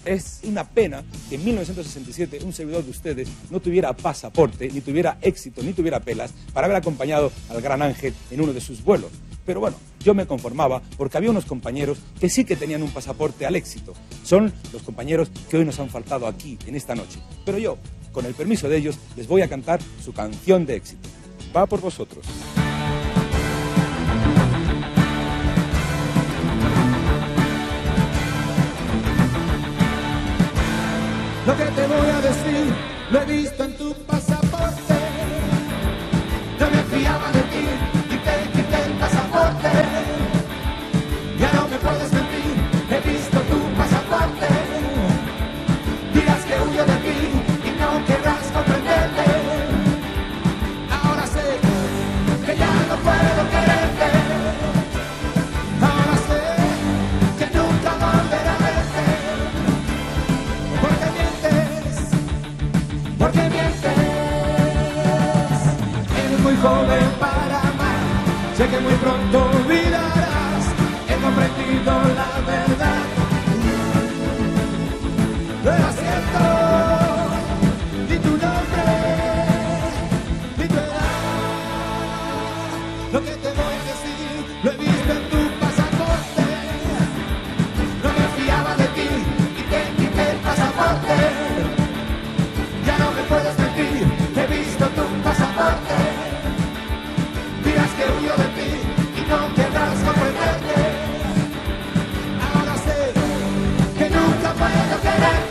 Es una pena que en 1967 un servidor de ustedes no tuviera pasaporte, ni tuviera éxito, ni tuviera pelas para haber acompañado al gran Ángel en uno de sus vuelos. Pero bueno, yo me conformaba porque había unos compañeros que sí que tenían un pasaporte al éxito. Son los compañeros que hoy nos han faltado aquí, en esta noche. Pero yo, con el permiso de ellos, les voy a cantar su canción de éxito. Va por vosotros. Lo que te voy a decir, lo he visto en tu pasaporte. Yo me fiaba de ti y te quité el pasaporte. Ya no me puedes mentir, he visto tu pasaporte. Dirás que huyo de ti y no querrás comprenderte. Ahora sé que ya no puedo quererte. Ahora sé que nunca volveré a verte. Porque mientes, eres muy joven para amar, sé que muy pronto olvidarás, he comprendido la verdad, no era cierto, ni tu nombre, ni tu edad, lo que te voy a decir, lo he visto en tu pasaporte, no me fiaba de ti y te quité el pasaporte. Puedes mentir, he visto tu pasaporte. Dirás que huyo de ti y no querrás comprenderte. Ahora sé que nunca puedo quererte.